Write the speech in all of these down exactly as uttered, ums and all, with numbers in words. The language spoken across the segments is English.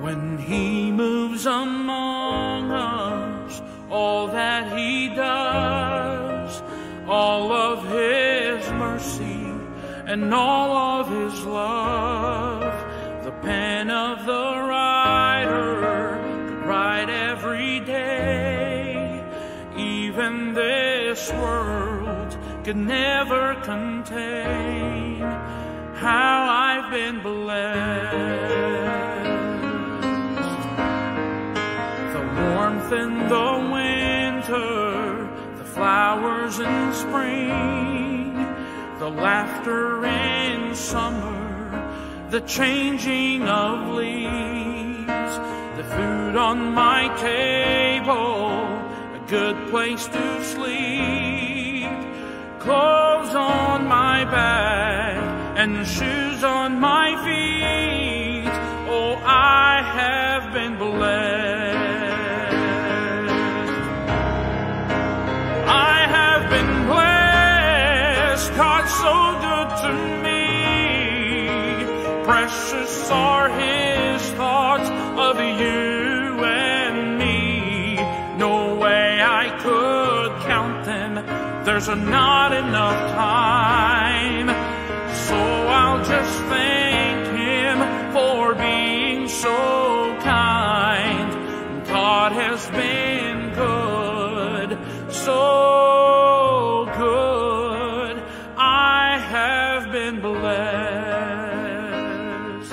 When He moves among us, all that He does, all of His mercy and all of His love, the pen of the writer could write every day. Even this world could never contain how I've been blessed. The warmth in the winter, the flowers in spring, the laughter in summer, the changing of leaves, the food on my table, a good place to sleep, clothes on my back and shoes on my feet. Oh, I have been blessed. I have been blessed. God's so good to me. Precious are His thoughts of you and me. No way I could count them. There's not enough time. So I'll just thank Him for being so kind. God has been good, so good. I have been blessed.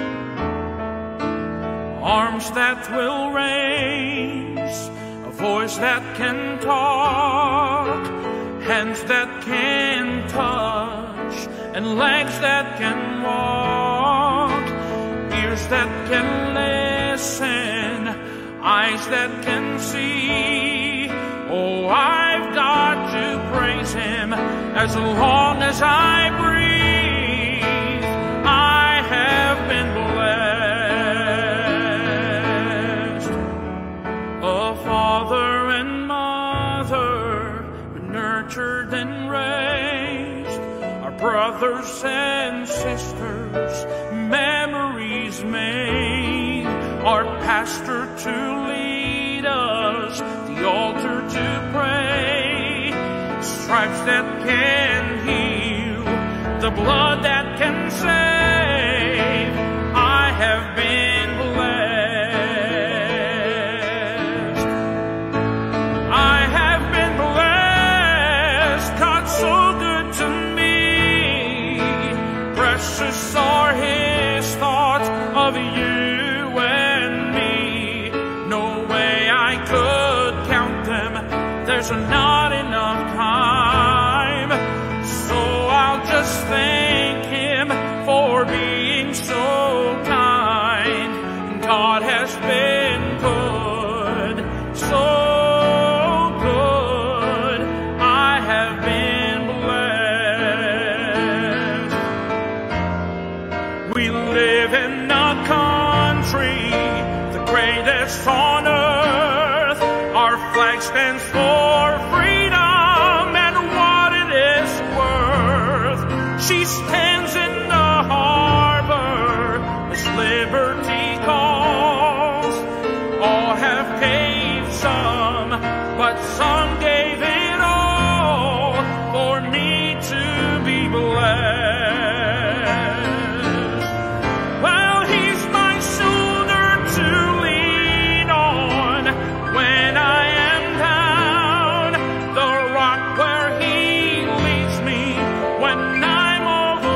Arms that will raise, a voice that can talk, hands that can touch, and legs that can walk, ears that can listen, eyes that can see. Oh, I've got to praise Him as long as I breathe. I have been blessed. A father and mother nurtured and raised, our brothers and sisters, memories made, our pastor to lead us, the altar to pray, stripes that can heal, the blood that can save. I have been blessed. I have been blessed. God's so good to me. Precious are His thoughts of you and me. No way I could count them. There's not enough time. So I'll just thank Him for being so kind. God has been good, so good. I have been blessed. We live in a country, the greatest on earth. Our flag stands for freedom and what it is worth. She stands in the harbor as liberty calls. All have paid some, but some gave it all for me to be blessed. Well, He's my shoulder to lean on when I am down, the rock where He leads me when I'm overcome.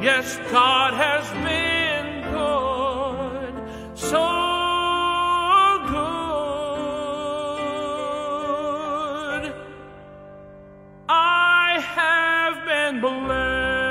Yes, God has been good, so good. I have been blessed.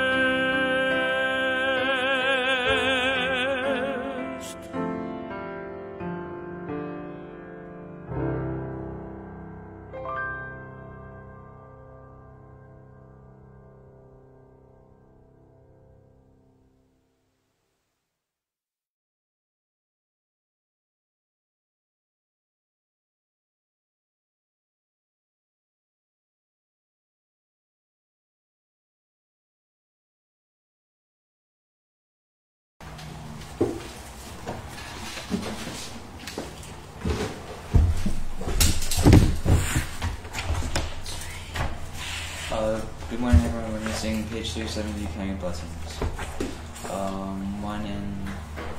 Uh, good morning, everyone. We're going to sing page three seventy, Count Your Blessings. Um, one and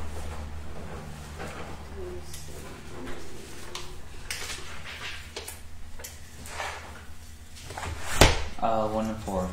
uh, one and four.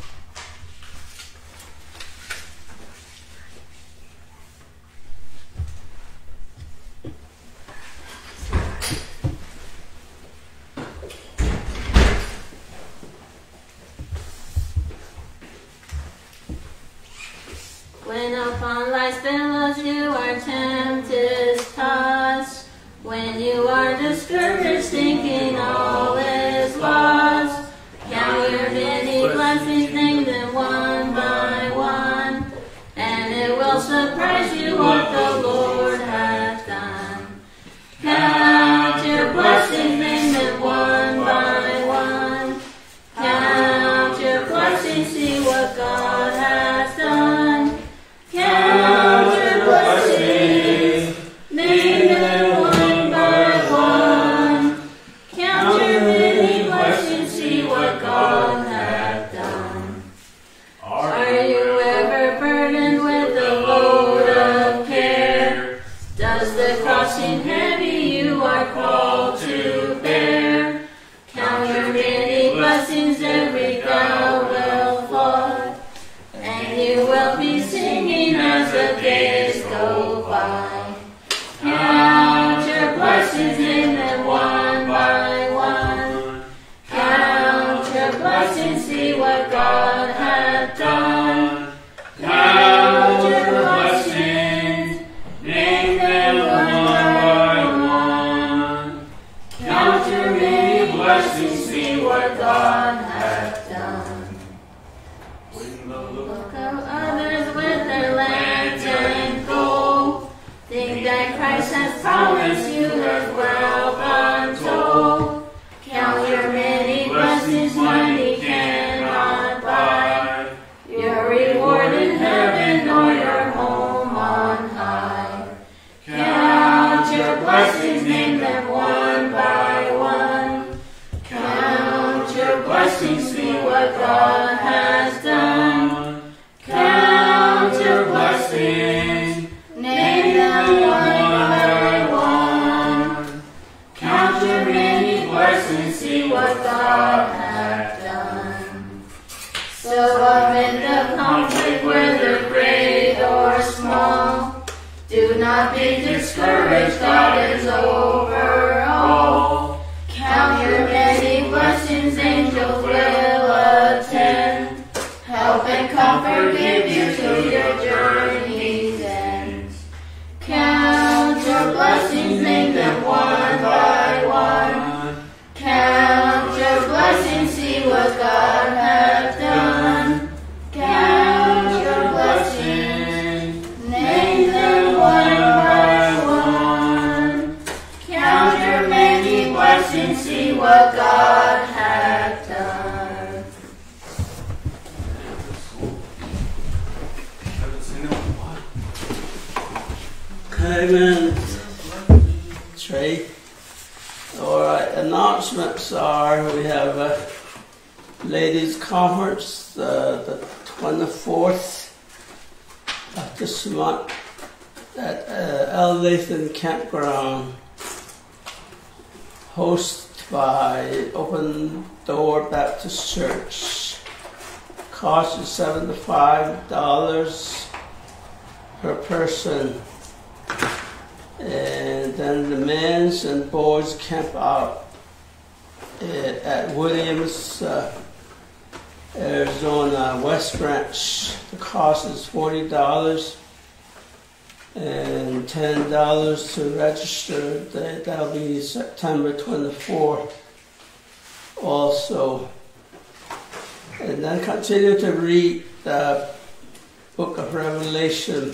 When upon life's billows you are tempted, tossed, when you are discouraged, thinking all is lost, count your many blessings, name them one by one, and it will surprise you what the Lord hath done. Count your blessings, name them one by one. Count your blessings, see what God has done. Count your blessings, name them one by one. Count your many blessings, see what God hath done. Are you ever burdened with a load of care? Does the cross seem heavy you are called to bear? Count your many blessings, every thou will fall, and you will be singing as the days go by. Count your blessings, name them one by one. Count your blessings, see what God hath done. Count your blessings, name them one by one. Count your many blessings, see what God hath done. Look at others with their lands and gold. Think that Christ has promised you as well untold. Count your many blessings, money cannot buy your reward in heaven or your home on high. Count your blessings, name them one by one. Count your blessings, see what God has done. Count your blessings, name them one by one. Count your many blessings, see what God hath done. So amid the conflict, whether great or small, do not be discouraged, God is over all. Count your many blessings, angels will attend, help and comfort give you to your journey's end. Count your blessings, name them one by one. Count your blessings, see what God hath done. Count your blessings, name them one by one. Count your many blessings, see what God hath done. Amen. Trey. All right. Announcements are we have a ladies' conference uh, the twenty-fourth of this month at uh, Elnathan Campground, hosted by Open Door Baptist Church. cost is seventy-five dollars per person. And then the men's and boys camp out at Williams, uh, Arizona, West Branch. The cost is forty dollars and ten dollars to register. That'll be September twenty-fourth also. And then continue to read the book of Revelation.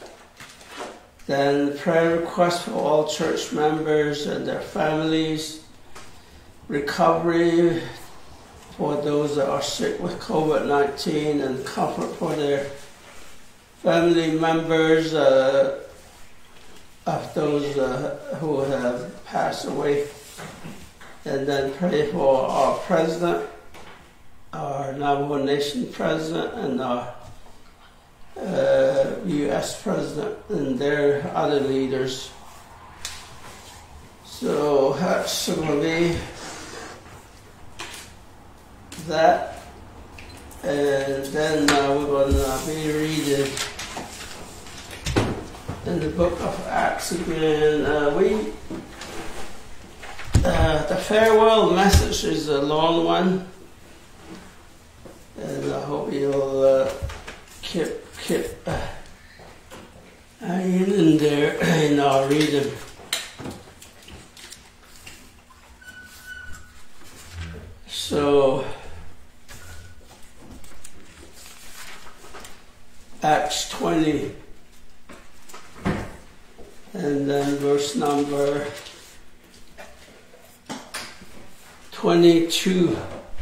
Then prayer requests for all church members and their families. Recovery for those that are sick with COVID nineteen, and comfort for their family members uh, of those uh, who have passed away. And then pray for our president, our Navajo Nation president, and our uh, U S president, and their other leaders. So that's going to be that. And then uh, we're going to be reading in the book of Acts again. Uh, we uh, the farewell message is a long one, and I hope you'll uh, keep keep uh, hanging in there in our reading. So Acts twenty, and then verse number twenty-two.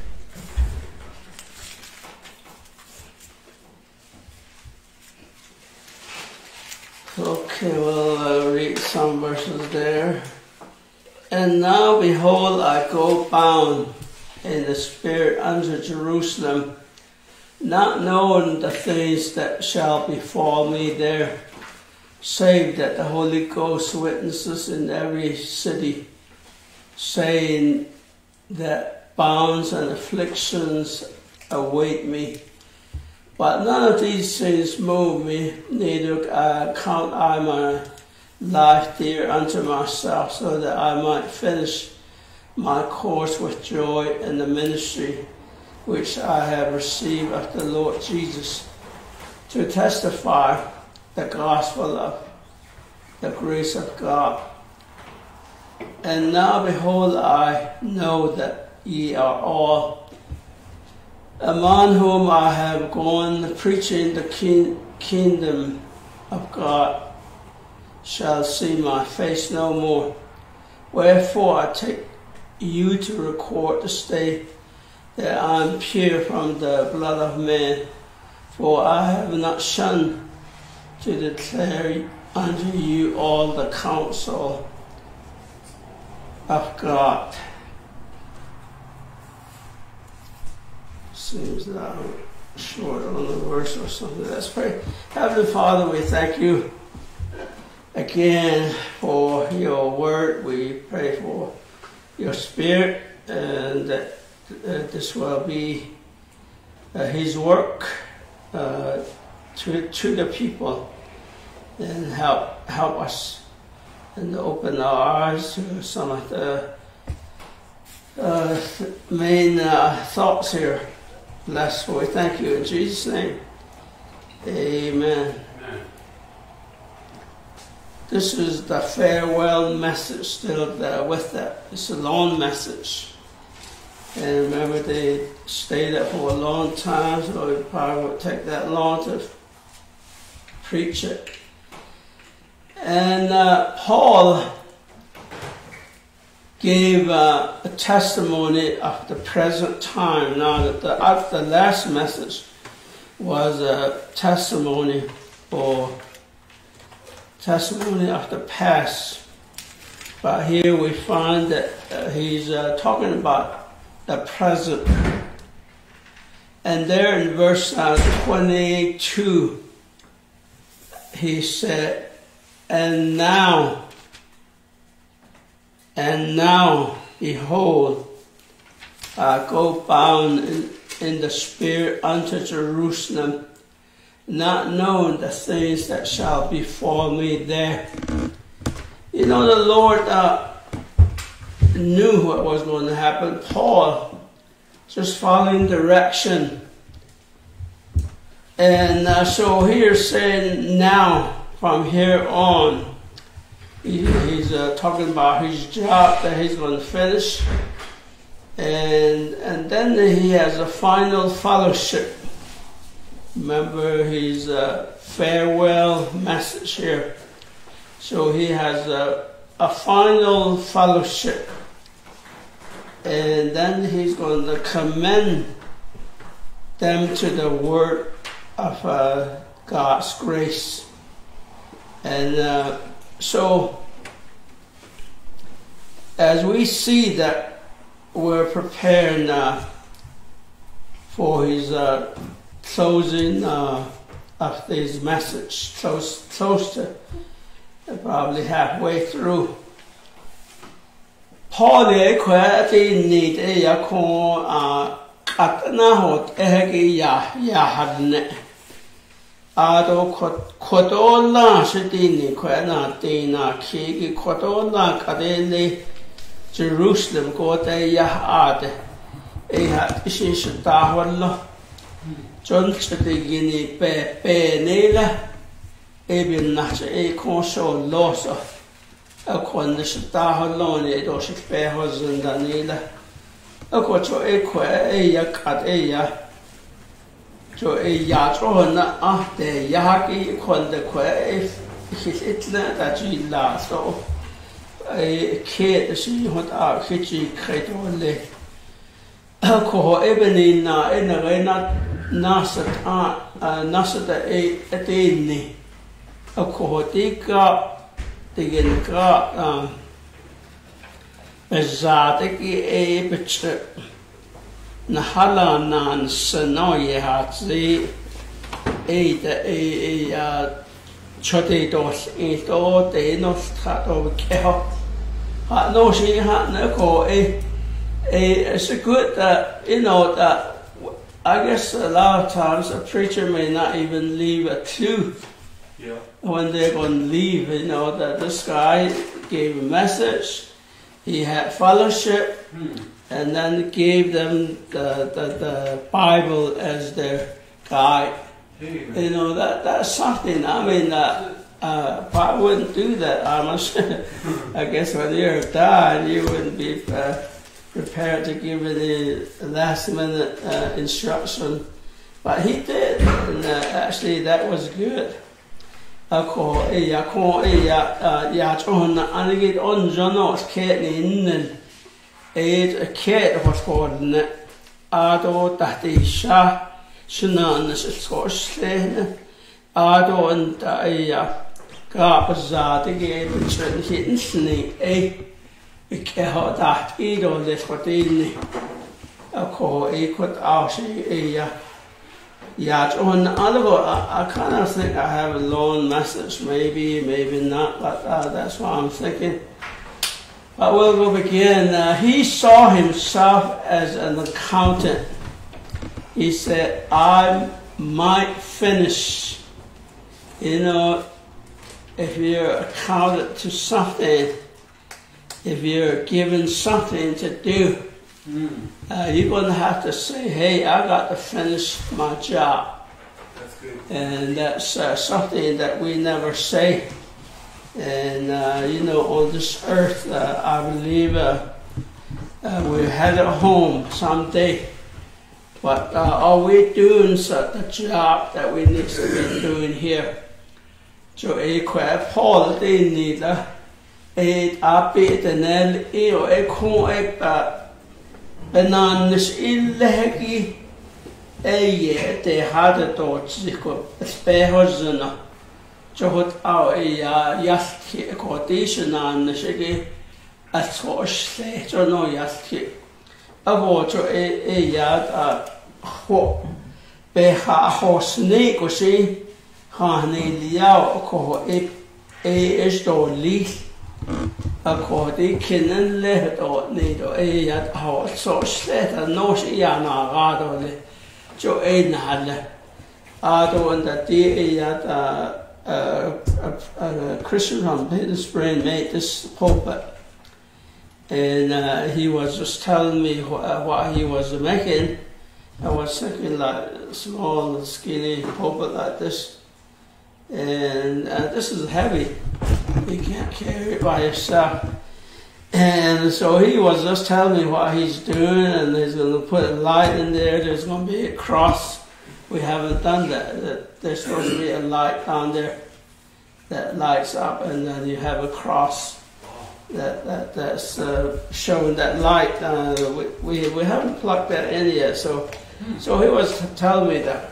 Okay, we'll uh, read some verses there. And now, behold, I go bound in the Spirit unto Jerusalem, not knowing the things that shall befall me there, save that the Holy Ghost witnesses in every city, saying that bonds and afflictions await me. But none of these things move me, neither uh, count I my life dear unto myself, so that I might finish my course with joy in the ministry which I have received of the Lord Jesus, to testify the gospel of the grace of God. And now behold, I know that ye are all, among whom I have gone preaching the king, kingdom of God, shall see my face no more. Wherefore I take you to record this day that I am pure from the blood of man, for I have not shunned to declare unto you all the counsel of God. Seems that I'm short on the verse or something. Let's pray. Heavenly Father, we thank you again for your word. We pray for your Spirit, and that uh, this will be uh, his work uh, to, to the people, and help help us and open our eyes to some of the uh, main uh, thoughts here. Bless, we thank you in Jesus' name. Amen. Amen. This is the farewell message still there with that. It's a long message. And remember, they stayed there for a long time, so it probably would take that long to preach it. And uh, Paul gave uh, a testimony of the present time. Now, that the, uh, the last message was a testimony or testimony of the past. But here we find that uh, he's uh, talking about the present. And there in verse uh, twenty-two, he said, And now, and now, behold, I go bound in, in the spirit unto Jerusalem, not knowing the things that shall befall me there. You know, the Lord uh, knew what was going to happen. Paul, just following direction. And uh, so here's saying now, from here on, he, he's uh, talking about his job that he's going to finish. And, and then he has a final fellowship. Remember his uh, farewell message here. So he has a, a final fellowship. And then he's going to commend them to the word of uh, God's grace. And uh, so as we see that we're preparing uh, for his uh, closing uh, of this message, close, close to uh, probably halfway through. Paul e kwa ti ni te ya ko a atna hot ehgi ya ya hadne ado kotola shiti ni kwa na te na ki kotola kadele Jerusalem ko te ya ade e hat ishi shta wallo jon chiti gini pe pe nela e bin nach e ko so loso a quando sta holone e do shpe hozun danila a ko cho e ko e ya kat e ya cho e ya cho na a te ya ki quando ko e hitla da ji la so e ke si hot a khichi kreto le a ko e beni na e na na nasat a nasat e e ni a ko tika tegen ka bezate ki e betche na hala nan sno ye hat zi e de e ya chote dos e to de no sta to ke ha no shi ha na ko e e it's a good that you know that I guess a lot of times a preacher may not even leave a clue. Yeah. When they're going to leave, you know, that this guy gave a message, he had fellowship, hmm. and then gave them the, the, the Bible as their guide. Hey, you know, that that's something. I mean, uh, uh, I wouldn't do that, honestly. I guess when you're died, you wouldn't be uh, prepared to give any last minute uh, instruction. But he did, and uh, actually that was good. Ako e ya ko e ya ya chon anigit on jono ke nin e ke hos korn ado tahti sha shnan skosle ado anta e ya ka bazate ge chen hinsni e ke ha tahti do le khotini ako e kot ashi e ya Yeah, on other I, I kind of think I have a long message, maybe, maybe not, but uh, that's what I'm thinking. But we'll go begin. Uh, he saw himself as an accountant. He said, I might finish. You know, if you're accounted to something, if you're given something to do, Uh, you're going to have to say, hey, I got to finish my job. That's good. And that's uh, something that we never say. And, uh, you know, on this earth, uh, I believe uh, uh, we're headed home someday. But uh, are we doing uh, the job that we need to be doing here? So, I quite Paul, they need a bit and then a coin. Bananas illegi eye te hade tot ziko spehozna johot au ya yaski quotation shege asosh se jono yaski abo cho e e ya a ho be ha hosne ko si ha ne liao ko e e esto li Ako di kinnen lehet o nido ei at ho so sleta no si ya na gado le jo ei na le ado and that di ei at a Christian from Hillsborough made this pulpit, and uh, he was just telling me wh uh, what he was making. I was thinking like a small skinny pulpit like this, and uh, this is heavy. You can't carry it by yourself. And so he was just telling me what he's doing, and he's going to put a light in there. There's going to be a cross. We haven't done that. There's supposed to be a light down there that lights up, and then you have a cross that, that that's uh, showing that light. Uh, we, we we haven't plugged that in yet. So so he was telling me that.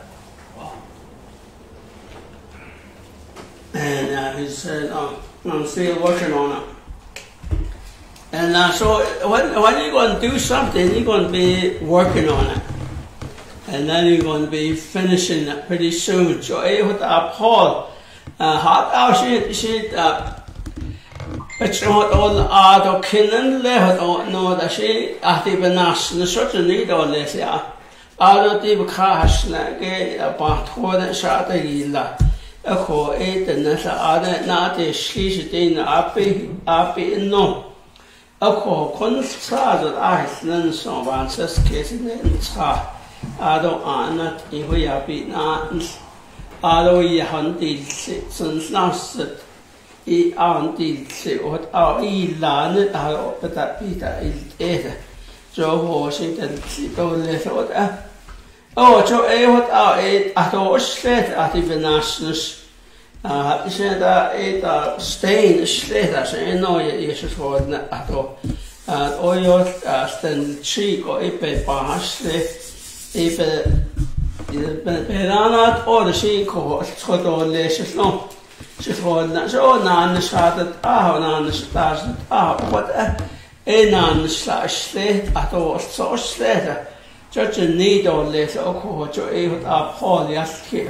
And uh, he said, um, I'm still working on it. And uh, so when, when you're going to do something, you're going to be working on it. And then you're going to be finishing it pretty soon. So I would uh, Paul, hot out she she uh it's not all ado kinnen le no that she ati benas no such a need all this yeah. Ado ti bkhas na ke ba thod sha ta ila. Ako et na sa ada na te shi shi te na api api no. Ako kon sa da ais nan so ban sas ke sin sa. Ado anat I hu ya bi na ado I han til sun snasset I an til og au I lande har oppe der bita I ete. Så Washington to le så da. Oh, så er hot au et ado slet at I benasnes. Ah, I said that et stain slet as no Jesus for ado. At oil as den cheek or ipe bahasle ipe Beranat or the she called Scottolish no. She told that so nan started ah nan started ah what a nan slash at all so later. Judge a needle later or call to a what up Paul here.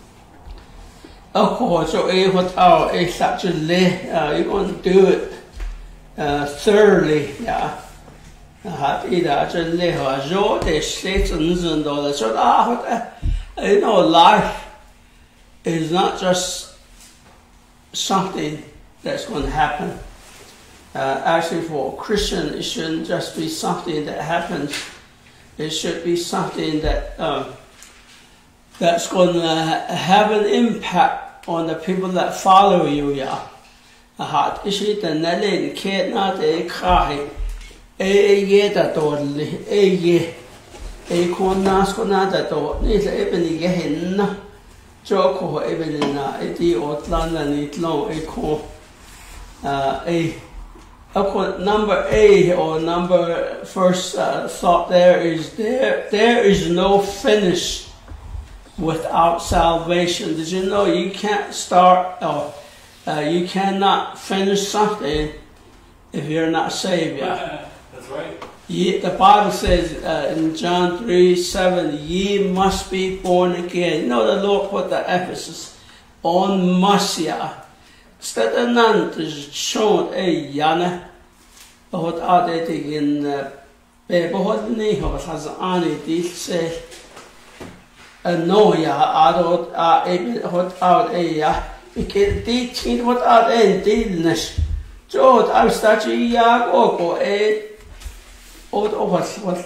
Of course, so a what our a such a lay you're going to do it uh, thoroughly, yeah. Hat ida just leha jo de six and all so ah you know life is not just something that's going to happen. Uh, actually for a Christian it shouldn't just be something that happens. It should be something that um, that's going to have an impact on the people that follow you, yeah. Hat is the nalin can't not a cry. E ye da dodli, e ye, e kon nas kon da dod, ni se eben I gehenna, joko eben na, e di otlanda ni tlon e kon, uh, e, number A or number first uh, thought there is there, there is no finish without salvation. Did you know you can't start or uh, you cannot finish something if you're not saved, yeah? Right. Ye, the Bible says uh, in John three seven, ye must be born again. You know the Lord put the emphasis on must, yeah. Instead of none to show a yana, but are they in Bebehod Nihos has any deal say a no, yeah, I don't are able hot out a ya. Because teaching what are they dealness. So I start to ya go a Old overs was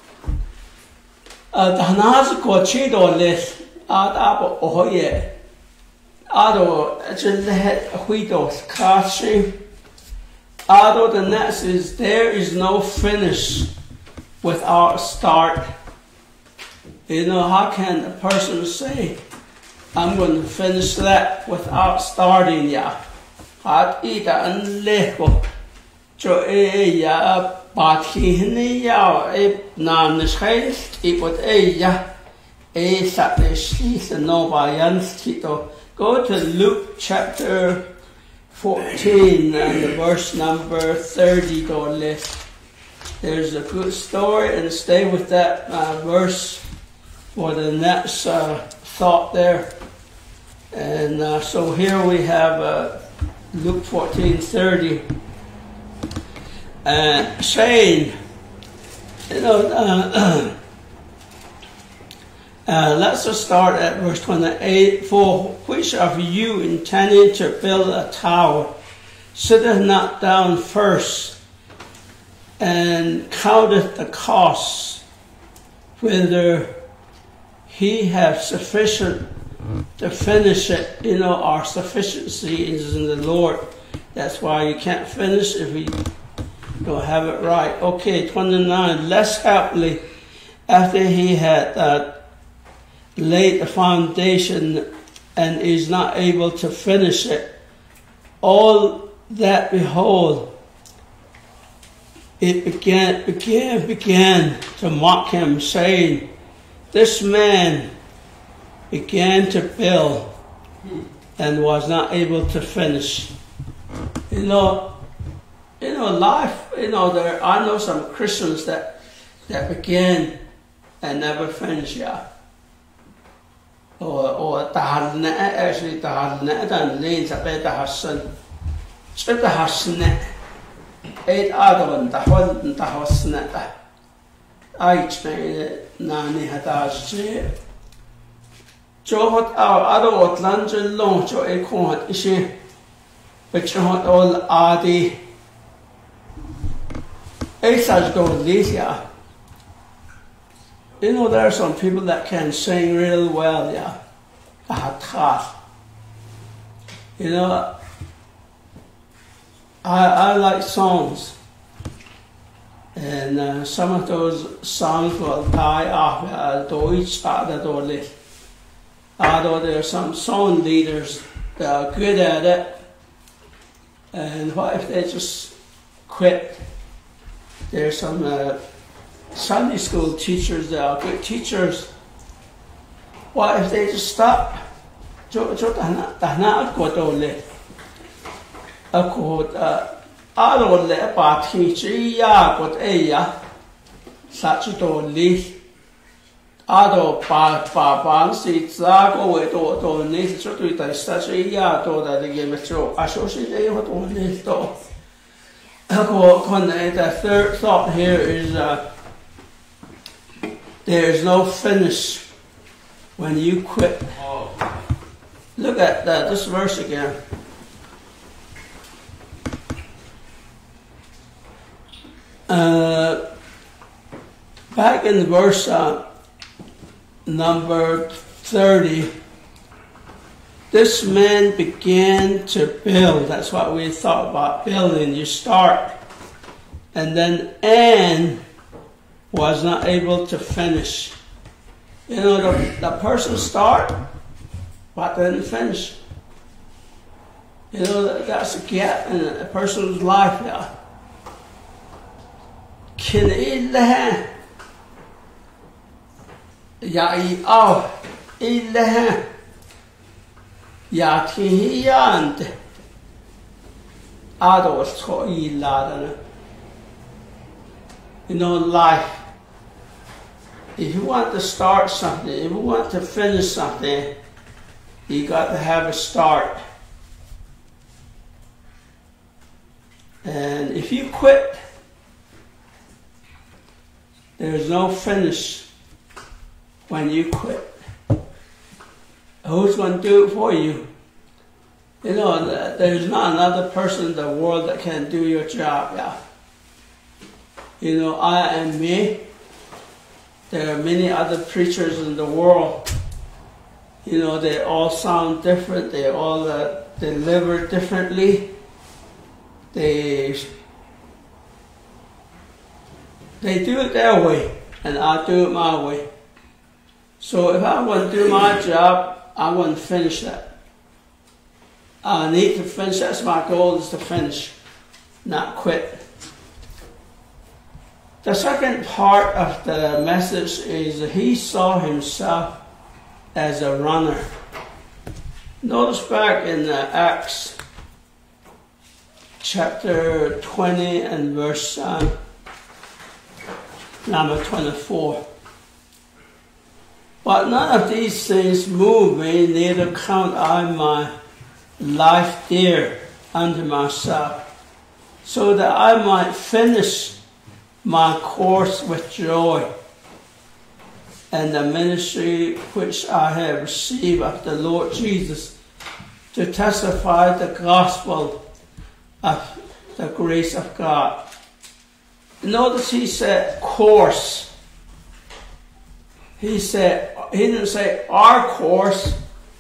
uh, the Hanas got chido less out up oh yeah. Ado just had Huidos catching. Ado the next is there is no finish without start. You know, how can a person say I'm going to finish that without starting? Yeah, hot eat and level. So yeah. But he ya a nan scheiß I would a ya a sat the no by go to Luke chapter fourteen and the verse number thirty to list. There's a good story and stay with that uh, verse for the next uh, thought there. And uh, so here we have uh, Luke fourteen thirty, uh, saying, you know, uh, uh, let's just start at verse twenty-eight. For which of you intending to build a tower sitteth not down first and counteth the costs, whether he have sufficient to finish it? You know, our sufficiency is in the Lord. That's why you can't finish if you don't have it right. Okay, twenty-nine. Less happily, after he had uh, laid the foundation and is not able to finish it, all that behold, it began, began, began to mock him, saying, this man began to build and was not able to finish. You know, you know, life, you know, there, I know some Christians that, that begin and never finish, yeah. Or, or, actually, eight other one, I explained Nani Hadash. Joe hot our other what London long to a corn issue, which hot all are the eight such go Lydia. You know, there are some people that can sing real well, yeah. You know, I, I like songs, and uh, some of those songs will die off uh, Deutsch, uh, although there are some song leaders that are good at it, and what if they just quit? There's some uh, Sunday school teachers that are good teachers. What if they just stop? A quote, I don't let a teacher, ya, but a ya, such a don't leave. I don't buy five seats, I go with all the needs to do the such a ya, to the game of show. I show she they what on this door. The third thought here is uh, there is no finish when you quit. Look at uh, this verse again. Uh, back in verse uh, number thirty, this man began to build. That's what we thought about building. You start, and then and was not able to finish. You know, the, the person start, but didn't finish. You know, that's a gap in a person's life, yeah. Can ilaha ya I aw ilaha ya tihiyand ados to iladana. You know, life. If you want to start something, if you want to finish something, you got to have a start. And if you quit, there's no finish when you quit. Who's going to do it for you? You know, there's not another person in the world that can do your job. Yeah. You know, I and me. There are many other preachers in the world. You know, they all sound different. They all uh, deliver differently. They they do it their way, and I do it my way. So if I want to do my job, I want to finish that. I need to finish. That's my goal, is to finish, not quit. The second part of the message is he saw himself as a runner. Notice back in uh, Acts chapter twenty and verse uh, number twenty-four. But none of these things move me, neither count I my life dear, unto myself, so that I might finish my course with joy, and the ministry which I have received of the Lord Jesus, to testify the gospel of the grace of God. Notice he said course. He said, he didn't say our course.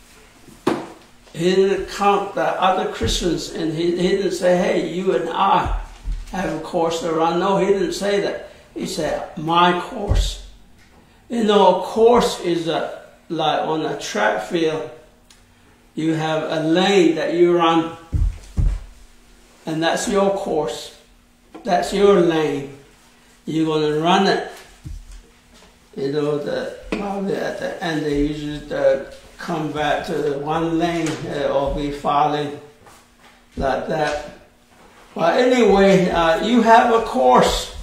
He didn't count the other Christians, and he, he didn't say, hey, you and I have a course to run. No, he didn't say that. He said, my course. You know, a course is a, like on a track field. You have a lane that you run, and that's your course. That's your lane. You're going to run it. You know, the, probably at the end they usually uh, come back to the one lane uh, or be falling like that. But anyway, uh, you have a course.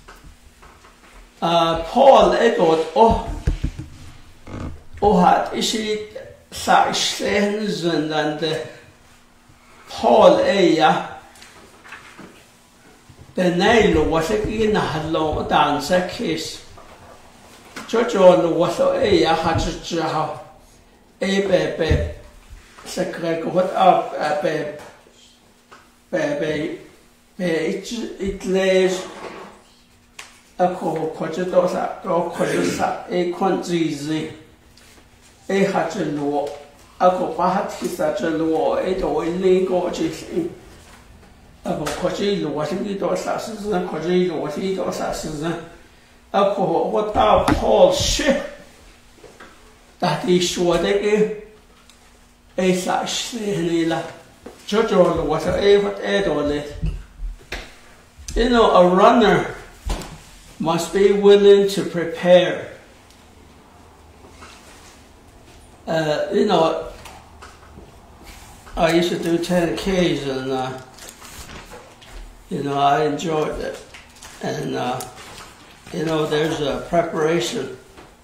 Uh, Paul egot oh oh hat isi sa isehen and the Paul eya the nail was a in a hello dance a kiss. Church on was a hat to how a baby secret what up a baby baby it it lays a co quadrusa or quadrusa a quantity a hat to law a co pahat is such a law it or in gorgeous in a quadri what he does asses and quadri what he does asses a co what our Paul ship that is sure they give a slash in church or what a what add on it. You know, a runner must be willing to prepare. Uh, you know, I used to do ten Ks and, uh, you know, I enjoyed it. And, uh, you know, there's a preparation.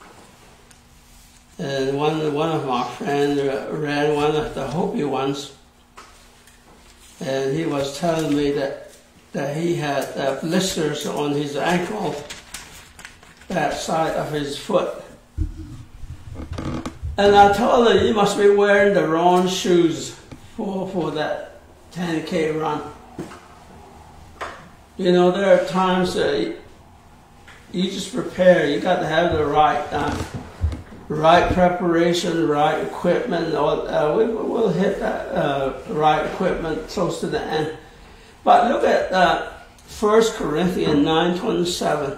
And one, one of my friends ran one of the Hopi ones, and he was telling me that that he had uh, blisters on his ankle, that side of his foot. And I told him, you must be wearing the wrong shoes for, for that ten K run. You know, there are times that you just prepare. You got to have the right, uh, right preparation, right equipment. All, uh, we, we'll hit that uh, right equipment close to the end. But look at uh, First Corinthians nine twenty-seven.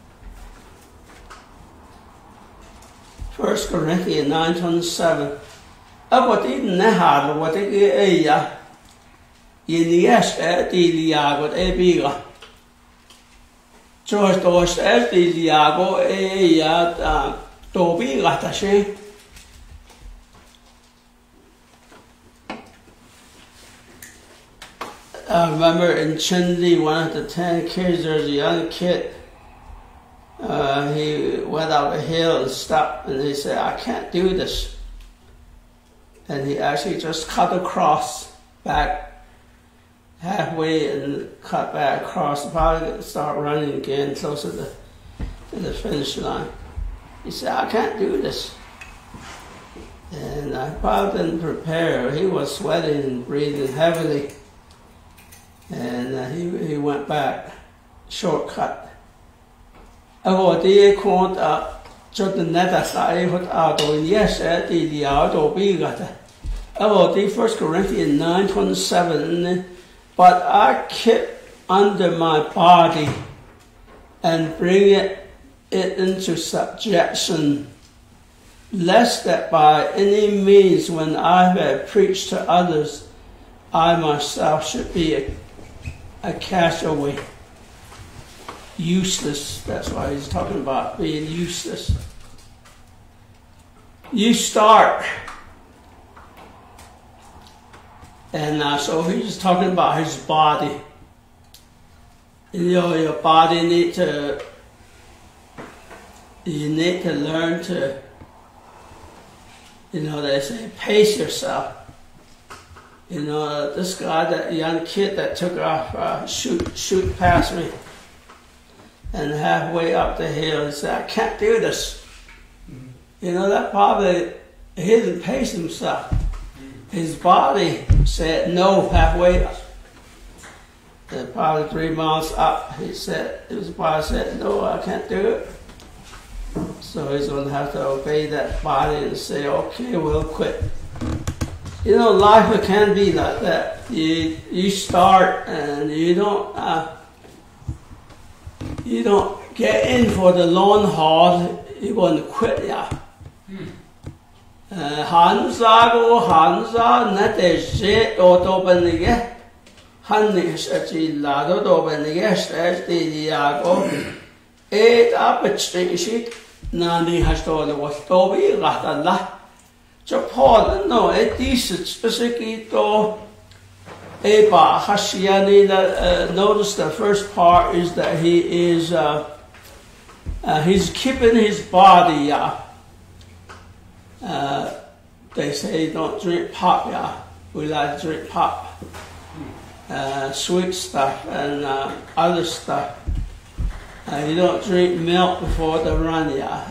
First Corinthians nine twenty-seven. What in the heart, what it is, in the yes, at the Liago, a bigger. George Dosh, at the Liago, a yard, Toby, Ratache. I remember in Chindy, one of the ten kids, there's a young kid. Uh, he went up a hill and stopped, and he said, I can't do this. And he actually just cut across back halfway and cut back across, probably start running again closer to, to the finish line. He said, I can't do this. And I probably didn't prepare. He was sweating and breathing heavily. And uh, he, he went back, shortcut. Ako di kont a chot neta sa e hot auto yes at the auto bigata. Ako di First Corinthians nine twenty-seven. But I keep under my body and bring it, it into subjection, lest that by any means when I have preached to others, I myself should be a a castaway, useless. That's why he's talking about being useless. You start, and uh, so he's talking about his body. You know, your body need to, you need to learn to, you know, they say, pace yourself. You know, uh, this guy, that young kid that took off, uh, shoot, shoot past me. And halfway up the hill, he said, I can't do this. Mm-hmm. You know, that probably, he didn't pace himself. Mm-hmm. His body said no halfway up. And probably three miles up, he said, his body said, no, I can't do it. So he's going to have to obey that body and say, okay, we'll quit. You know, life can be like that. You, you start and you don't... Uh, You don't get in for the long haul, you're going to quit, yeah. Hansa go Hansa, not a shit or open again. Honey, such a lad of open again, stairs, the Diago. Eight up at sheet, Nani has told the was Toby, Ratala. Japan, no, a decent specific door. Eba Hashiani, uh, notice the first part is that he is uh, uh, he's keeping his body. Yeah. Uh, they say don't drink pop. Yeah, we like to drink pop, uh, sweet stuff and uh, other stuff. Uh, you don't drink milk before the run. Yeah,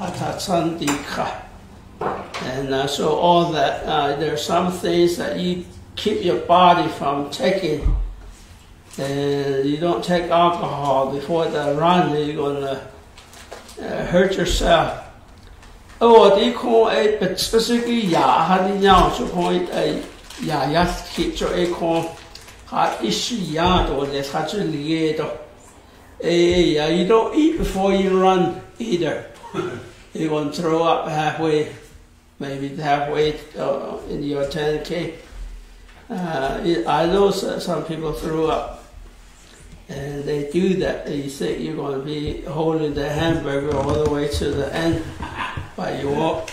and uh, so all that. Uh, there are some things that you keep your body from taking. And you don't take alcohol before the run, you're going to uh, hurt yourself. Oh, they call it specifically ya, how do you know? So, point a ya, ya, keep your acorn. How is she yard or this? How to lieto? Eh, you don't eat before you run either. You're going to throw up halfway, maybe halfway uh, in your ten K. Uh, I know some people threw up, and they do that. You think you're going to be holding the hamburger all the way to the end, but you won't.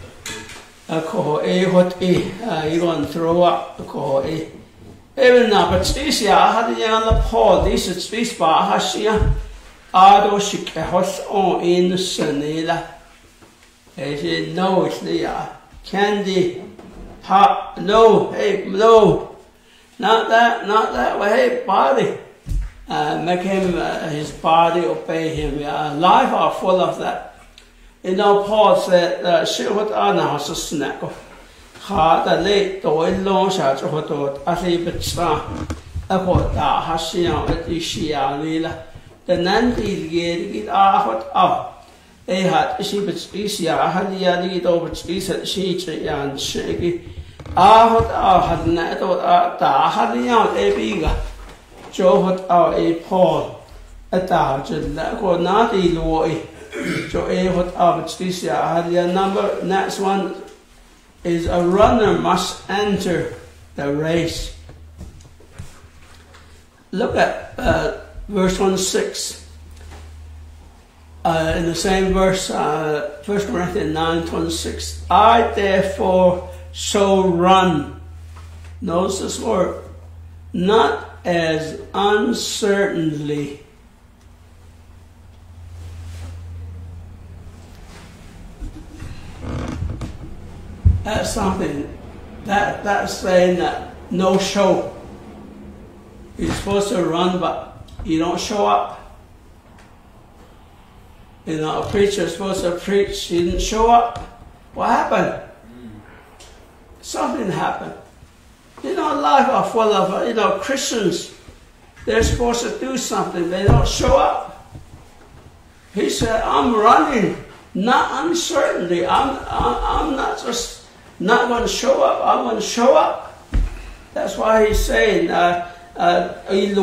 You're going to throw up. Even now, but this year, I had a young Paul, this is this bar, Hashia, Ado Shikahos on in the Sunila. They said, no, it's the candy. Pop, no, hey, no, not that, not that way, hey, body. Uh, make him, uh, his body obey him. Yeah. Life are full of that. You know, Paul said, shit, what I know is a snack. Ha, the late, the way long shot, what I say, but strong. I thought, ah, Hashia, at Ishia, Lila. The Nanti get out, out. They had she but Ishia, had the Yadi over Ishia, she and shaky. Ah, what I had not thought that had the out a bigger. Joe what out a Paul, a thousand, that was not a loy. Joe a what out Ishia, had the number, next one is a runner must enter the race. Look at uh, verse one six. Uh, in the same verse, uh, First Corinthians nine twenty-six. I therefore so run. Notice this word. Not as uncertainly. That's something. That that's saying that no show. You're supposed to run, but you don't show up. You know, a preacher is supposed to preach, he didn't show up. What happened? Mm. Something happened. You know, life are full of, you know, Christians. They're supposed to do something. They don't show up. He said, I'm running, not uncertainty. I'm, I'm, I'm not just not going to show up. I'm going to show up. That's why he's saying, uh, uh,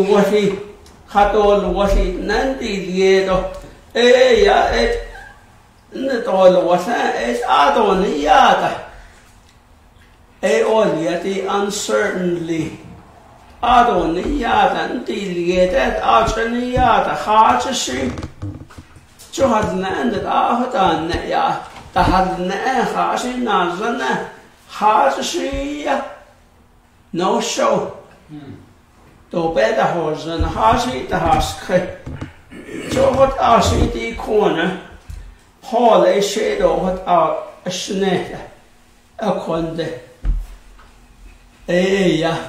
Eh, yeah, it. The toilet was it's Adoniata. Eh, only the uncertainly. Adoniata and delegated Adoniata, hard to see. You had landed out on ya. The had ne hasi nazana, hard to see ya. No show. Do better horse than hasi the husk. So what I see the corner, Paul a shadow what out a snake, a conde. Hey, yeah.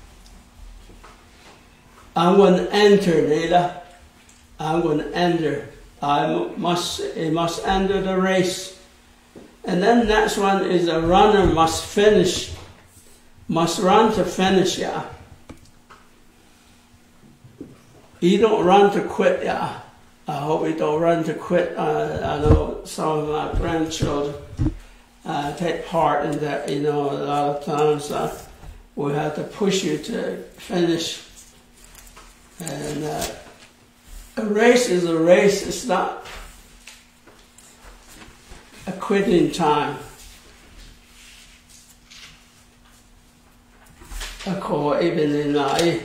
I'm going to enter, Nila. I'm going to enter. I must, I must enter the race. And then next one is a runner must finish. Must run to finish, yeah. You don't run to quit, yeah. I hope you don't run to quit. Uh, I know some of my grandchildren uh, take part in that, you know, a lot of times uh, we have to push you to finish. And uh, a race is a race, it's not a quitting time. I call even in uh,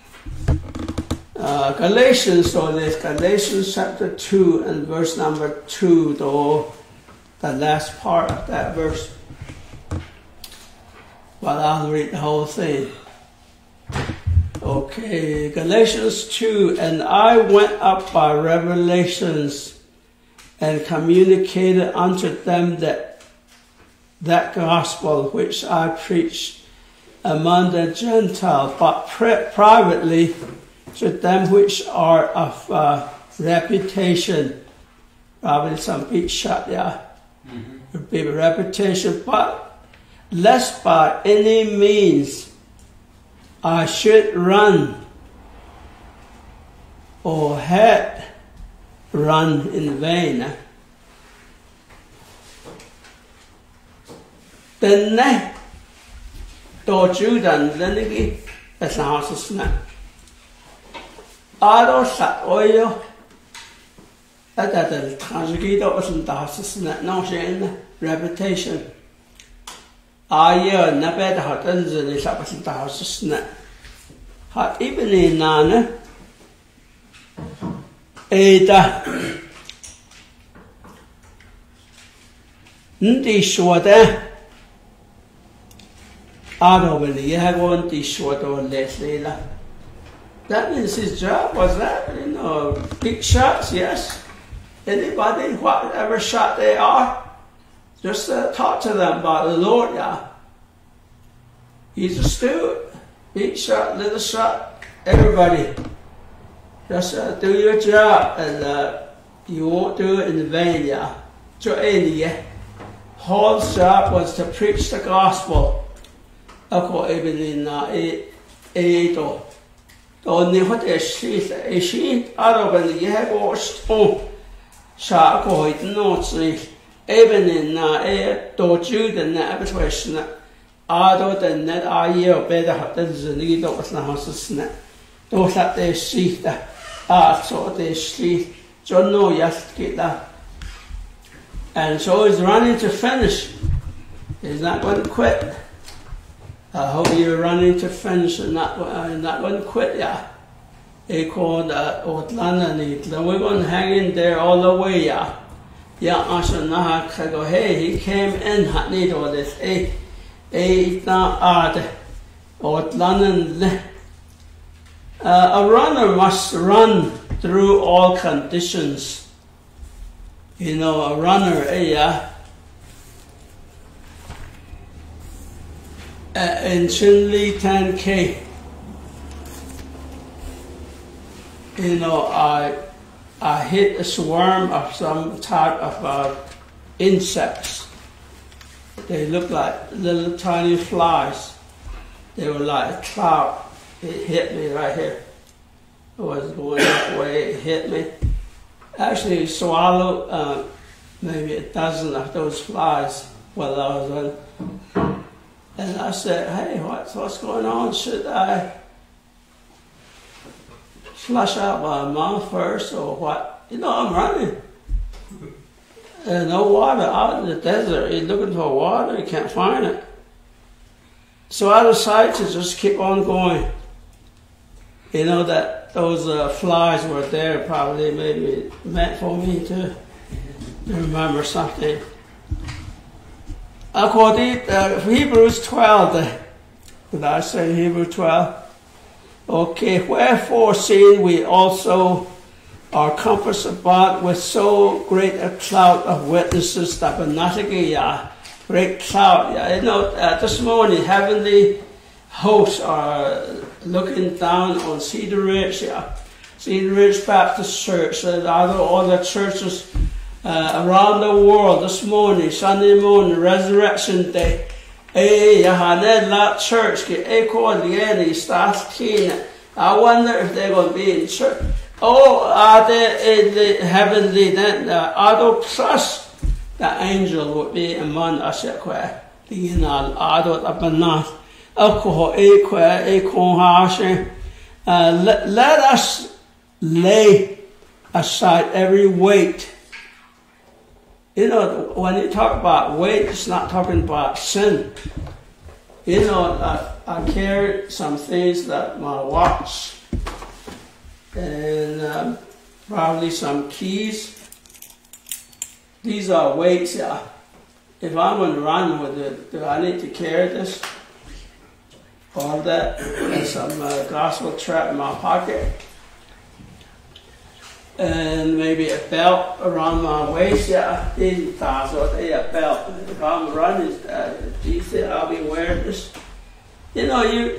uh, Galatians, so there's Galatians chapter two and verse number two, though, the last part of that verse. But I'll read the whole thing. Okay, Galatians two, and I went up by revelations and communicated unto them that that gospel which I preached among the Gentiles, but pri- privately to them which are of uh, reputation. Probably some big shot, yeah. Mm-hmm. Big reputation, but lest by any means I should run or had run in vain. Then ne do Judan lenigi as houses na. Ado sat oyo at the Tangido was in the houses na no shame reputation. Aya nabed hatens and is up in the houses na. Hat even in Nana Ada Ndi Shwada Adobani, you have one the short or less later. That means his job was that, you know, big shots, yes. Anybody, whatever shot they are, just uh, talk to them about the Lord, yeah. He's a steward. Big shot, little shot, everybody. Just uh, do your job, and uh, you won't do it in vain, yeah. So anyway, Paul's job was to preach the gospel. Ako even in a a do. Do ni what is she? Is she out of the year or oh, Shako it not see. Even in a do Jude and the arbitration. Other than that, I year better than the need of the house. Those that they see that. Ah, so they see. John no yes get that. And so he's running to finish. He's not going to quit. I hope you're running to finish and not, uh, not going to quit, yeah. They called uh, Otlanda Needler. We're going to hang in there all the way, yeah. Yeah, I should not go, hey, he came in, hot need all this. Hey, hey, now, odd. Otlanda. A runner must run through all conditions. You know, a runner, hey, yeah. Uh, in Chinle ten K, you know, I I hit a swarm of some type of uh, insects. They look like little tiny flies. They were like a cloud. It hit me right here. I was going that way. It hit me. Actually, it swallowed uh, maybe a dozen of those flies while I was on. And I said, hey, what's, what's going on? Should I flush out my mouth first or what? You know, I'm running. And no water out in the desert. You're looking for water, you can't find it. So I decided to just keep on going. You know, that those uh, flies were there probably maybe meant for me to remember something. According to uh, Hebrews twelve, did I say Hebrews twelve? Okay, wherefore seeing we also are compassed about with so great a cloud of witnesses, that not a great cloud. Yeah, you know, uh, this morning, heavenly hosts are looking down on Cedar Ridge, yeah. Cedar Ridge Baptist Church, and other all the churches uh, around the world this morning, Sunday morning, Resurrection Day. Hey, Yahanet La Church, I wonder if they're going to be in church. Oh, are they in the heavenly then? Uh, Ado plus the angel would be among us. The inal Ado Abanat. Alcohol, equa, equon let let us lay aside every weight. You know, when you talk about weight, it's not talking about sin. You know, I, I carried some things like my watch and um, probably some keys. These are weights, yeah. If I'm going to run with it, do I need to carry this? All that, and some uh, gospel tract in my pocket, and maybe a belt around my waist. Yeah, these are a belt. If I'm running, uh, do you think I'll be wearing this? You know, you.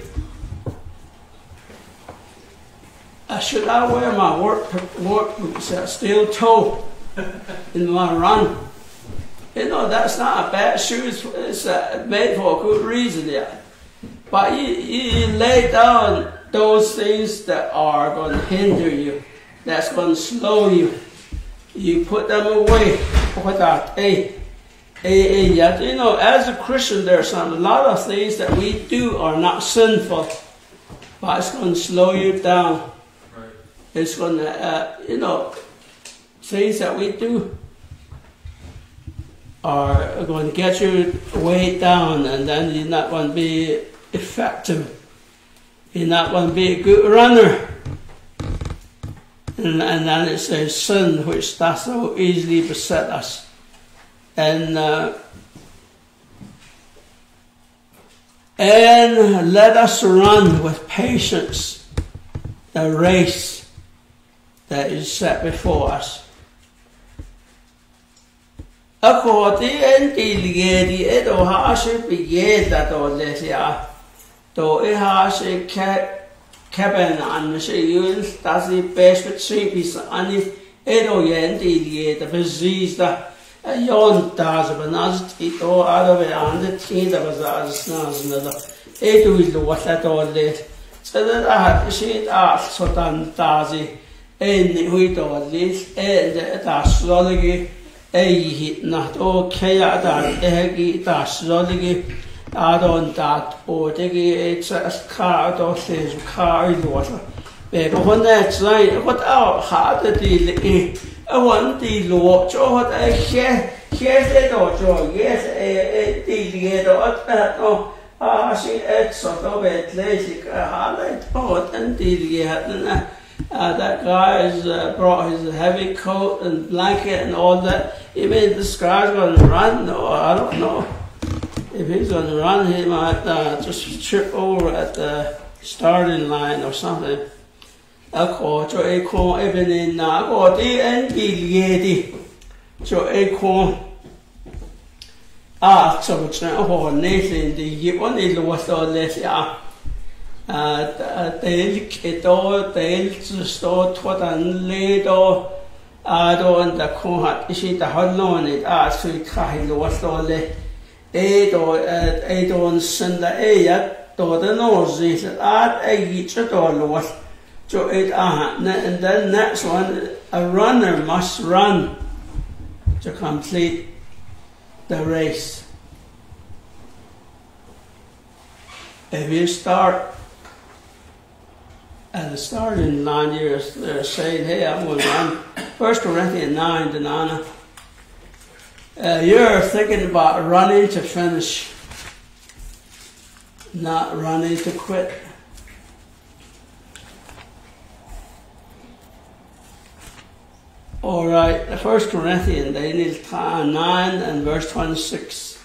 Uh, should I wear my work work boots, uh, steel toe, in my run? You know, that's not a bad shoe. It's, it's uh, made for a good reason, yeah. But you, you lay down those things that are going to hinder you, that's going to slow you. You put them away without a, a, a yet. You know, as a Christian, there's some, a lot of things that we do are not sinful, but it's going to slow you down. Right. It's going to, uh, you know, things that we do are going to get you way down, and then you're not going to be effective. You're not going to be a good runner. And, and then it says sin, which does so easily beset us. And uh, and let us run with patience the race that is set before us. Ako ti enti liedi edo haashe biyeda do lesia do e haashe keben an she yun tasi best simpis ani edo yendi lieda bezizda yon taz banaz ito adabe ande tinda bazaz naznada edo is the wata do le so that I had shit out so dan tazi en hui do le and astrology Ei not okay at that eggy dash rolling I don't that or diggy it's a car or says car in the water. But when that's right, what our heart the deal I want the law, Joe, what I hear, here's the door, yes, a deal or that no. Ah, she ate sort of a lazy highlight pot and deal and Uh, that guy has uh, brought his heavy coat and blanket and all that. You mean this guy's going to run? No, I don't know. If he's going to run, he might uh, just trip over at the starting line or something. Ako cho ekon ebene na ako di en giliedi cho ekon ah so much na ako Nathan di yipon iluwato lesya. Del kedo del sto twadan ledo ado and the kohat ishi the hodlon it ah sui kai lo le edo edo on senda eya do the nose at a yitch do lo so it ah and then next one a runner must run to complete the race. If you start at the starting line, you're, they're saying, hey, I'm going to run. First Corinthians nine, Danana. Uh, you're thinking about running to finish, not running to quit. All right, the First Corinthians, they need nine and verse twenty-six.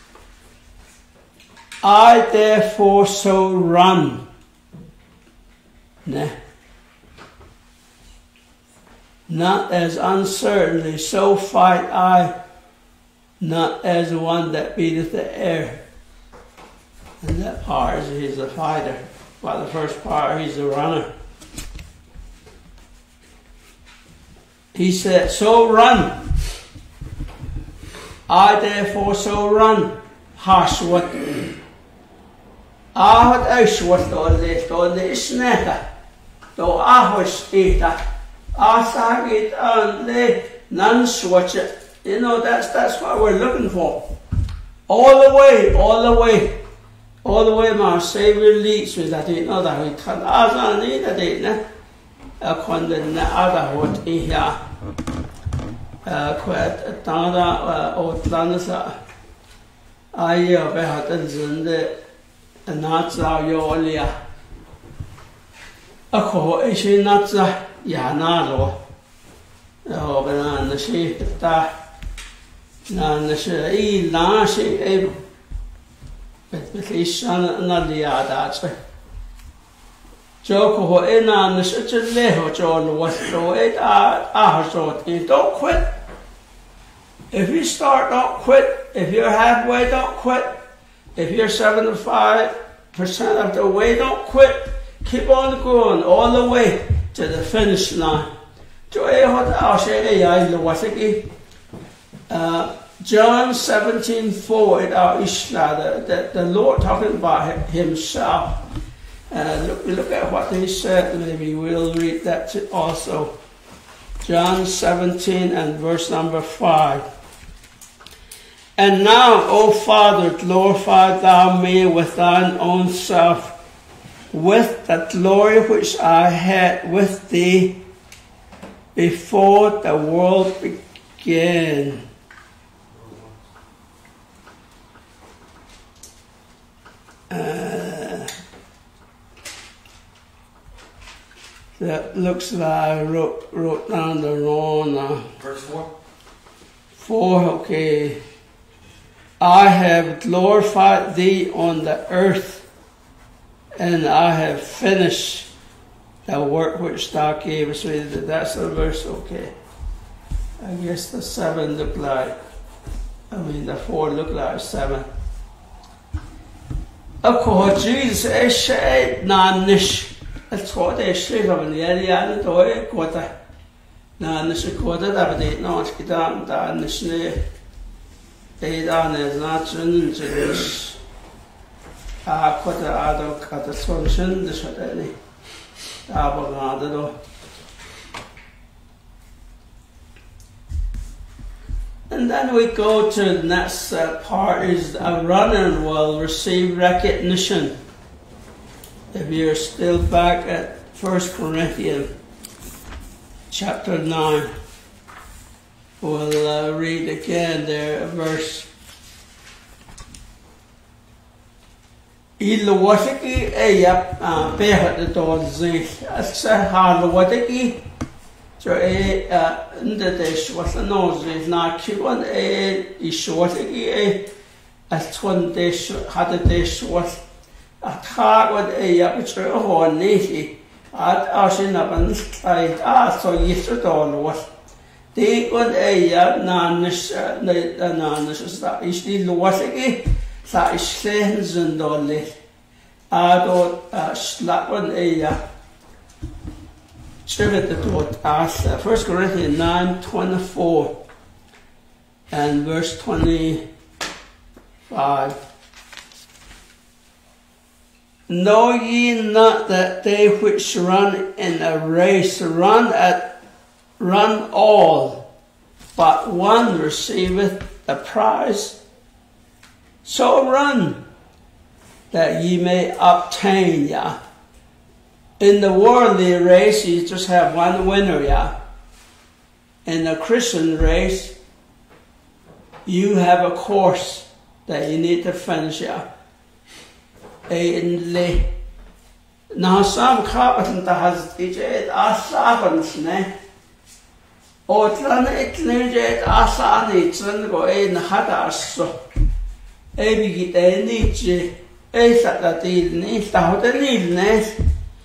I therefore so run. Nah. Not as uncertainly, so fight I, not as one that beateth the air. And that part is he's a fighter. But the first part, he's a runner. He said, so run. I therefore so run. Hashwat. Ahad Aishwat Dolly, Dolly Sneta. Do Ahos Eta. Asagit and the none swatch it. You know, that's that's what we're looking for. All the way, all the way. All the way, my Savior leads me that he know that we can Azan either day. A condemn the other what he here. Quite Tanda or Tlanasa. I have had in the Natsa Yolia. A co is she Natsa Yanado. Oh, but the sheep that none the she launching able. But with his son, not the other. Joko in on the such a little John was so eight hours old. You don't quit. If you start, don't quit. If you're halfway, don't quit. If you're seventy-five percent of the way, don't quit. Keep on going all the way to the finish line. Uh, John seventeen four, the, the, the Lord talking about himself. Uh, look, look at what he said. Maybe we'll read that also. John seventeen and verse number five. And now, O Father, glorify thou me with thine own self, with the glory which I had with thee before the world began. Uh, that looks like I wrote, wrote down the wrong. Uh, Verse four? Four, okay. I have glorified thee on the earth, and I have finished the work which thou gavest me. That's the verse, okay. I guess the seven look like, I mean the four look like seven. Of course, Jesus is said, Nanish. That's what they say from the area of the way, quarter. Nanish, quarter, that they not get down, Nanish. They done is not in Jewish. Ah, quarter out of catastrophe, the Shadani. Abogado. And then we go to the next uh, part is a runner will receive recognition. If you're still back at First Corinthians chapter nine, we'll uh, read again there verse. Ilawatiki ayap behat the dolzi. Asa halawatiki. So a under the was a nose is not cute one a short a as one dish had a dish was a tag with a aperture or navy at Ashin up and side ah so yes at all was they got a nanish nanish is that is the lowasiki that is sends and dolly I don't slap on a First Corinthians nine twenty-four and verse twenty-five. Know ye not that they which run in a race run at run all, but one receiveth the prize? So run that ye may obtain, yeah. In the worldly race, you just have one winner, yeah. In the Christian race, you have a course that you need to finish, yeah. Now, some carpenter has it asabans, ne? Or tlan it legit asani, tlan go in hadasso. Ebi get any j, a that deal, needs the hotel, ne?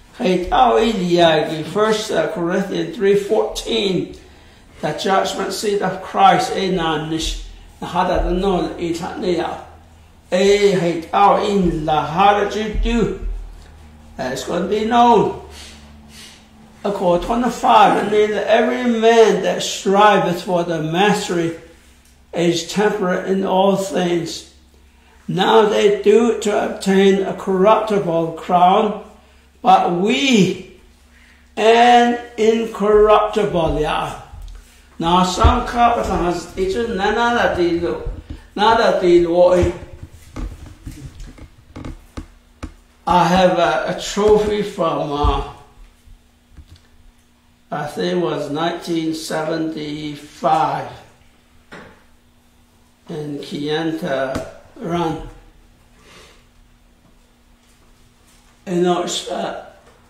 First Corinthians three fourteen, the judgment seat of Christ, a nanish, the hada the null, it had near. A hate our in la how did you do? It's going to be known. According twenty-five, and neither every man that striveth for the mastery is temperate in all things. Now they do it to obtain a corruptible crown, but we an incorruptible. Yeah. Now some carpenters teach nana that nada the I have a, a trophy from uh, I think it was nineteen seventy-five in Kianta Run. You know, it's, uh,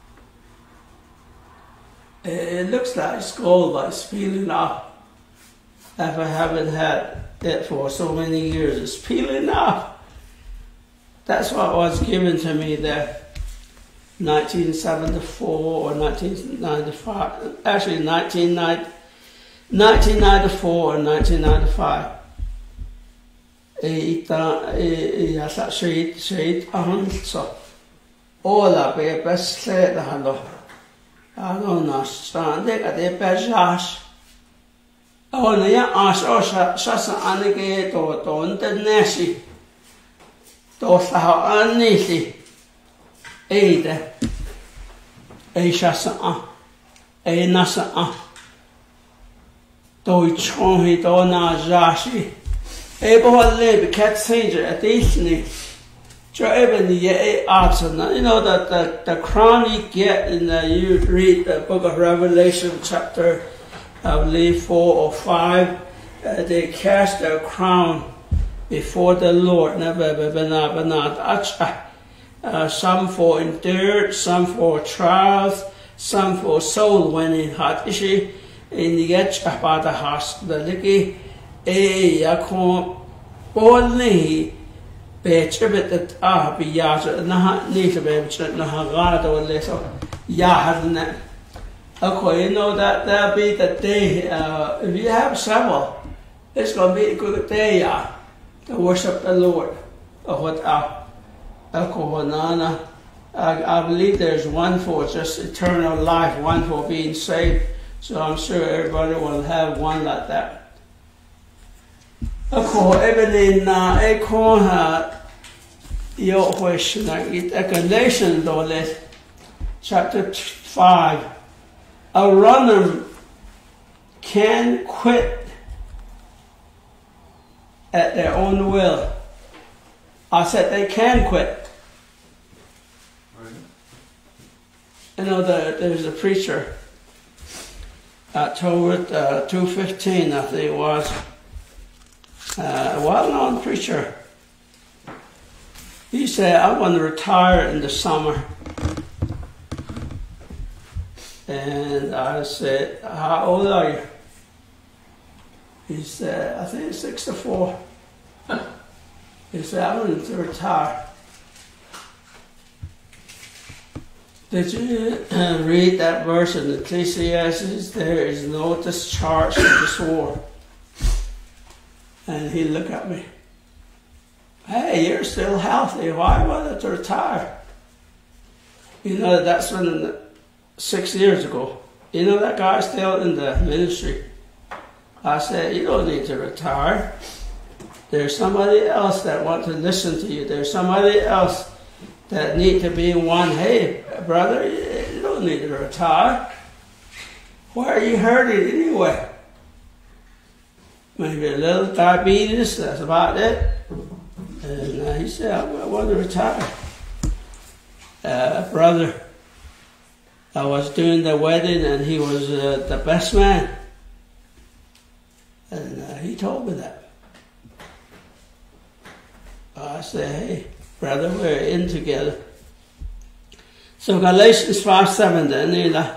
it, it looks like it's gold, but it's peeling off. If I haven't had it for so many years, it's peeling off. That's what was given to me there. nineteen seventy-four or nineteen ninety-five, actually nineteen ninety, nineteen ninety-four or nineteen ninety-five. Jag sa skit, skit, alltså. Alla be bäst släda han då. Jag då nästan, det är det bäst. Och när jag alltså så så anige då då inte näsi. Då så har anisi. Är det? Är så är nasa. Då i chonhi då na jashi. Able live cat sanger at Disney. You know that the, the crown you get in the, you read the book of Revelation chapter I believe four or five, uh, they cast their crown before the Lord. Uh, some for endurance, some for trials, some for soul winning. In the edge about the hospital, eh, I can't only be tributed up, be yard, not need to be not rather or little yard. Okay, you know that there'll be the day, uh, if you have several, it's going to be a good day uh, to worship the Lord. Or what uh, I, I believe there's one for just eternal life, one for being saved. So I'm sure everybody will have one like that. Ako even in Ako your question it Galatians though chapter five, a runner can quit at their own will. I said they can quit. You know, the, there's a preacher at Toward uh, two fifteen, I think it was. Uh, a well-known preacher. He said, I want to retire in the summer. And I said, how old are you? He said, I think sixty-four. He said, I want to retire. Did you uh, read that verse in Ecclesiastes? There is no discharge of the sword. And he looked at me. Hey, you're still healthy. Why want to retire? You know, that's when six years ago. You know, that guy's still in the ministry. I said, you don't need to retire. There's somebody else that wants to listen to you. There's somebody else that need to be one. Hey, brother, you don't need to retire. Why are you hurting anyway? Maybe a little diabetes, that's about it. And uh, he said, I want to retire. Uh, brother, I was doing the wedding and he was uh, the best man. And uh, he told me that. I said, hey, brother, we're in together. So Galatians five seven, then,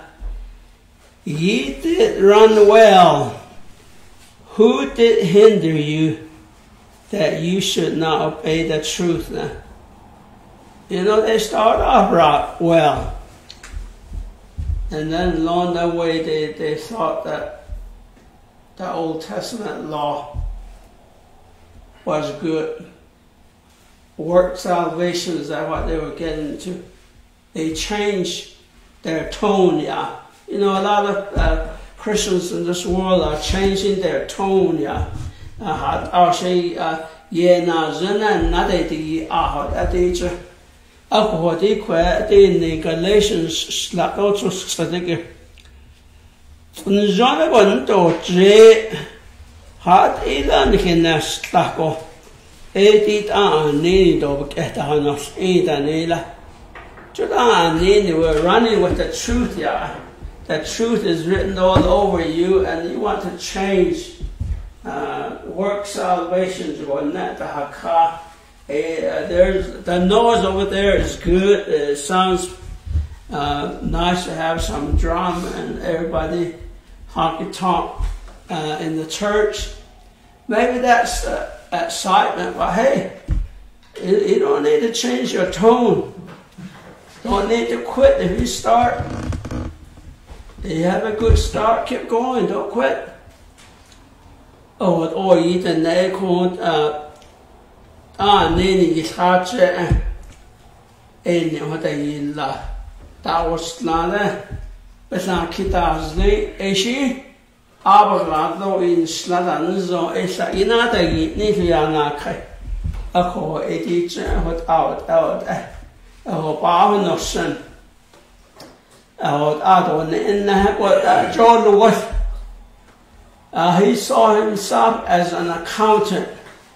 ye did run well. Who did hinder you that you should not obey the truth now? You know, they start off right well. And then along the way, they, they thought that the Old Testament law was good. work salvation, is that what they were getting to? They changed their tone, yeah. You know, a lot of uh, Christians in this world are changing their tone, yeah. I'll say, yeah, na zena na de di ah at the alcohol de qua the Galatians slap out to static. From John one to J had Elan in a slacko. Edit on need of get on us, ain't an ela. Jordan, they were running with the truth, yeah. The truth is written all over you, and you want to change. Uh, work salvation on that the haka. There's the noise over there is good. It sounds uh, nice to have some drum and everybody honky tonk uh, in the church. Maybe that's uh, excitement, but hey, you, you don't need to change your tone. Don't need to quit if you start. If you have a good start, keep going. Don't quit. Oh, at all eat and they called uh ah nini is hard to in what they la that was not but not kitas late ishi abalado in sladan so is a inata nitiana kai a call a teacher what out out oh bow no son out out in what John was. Uh, he saw himself as an accountant.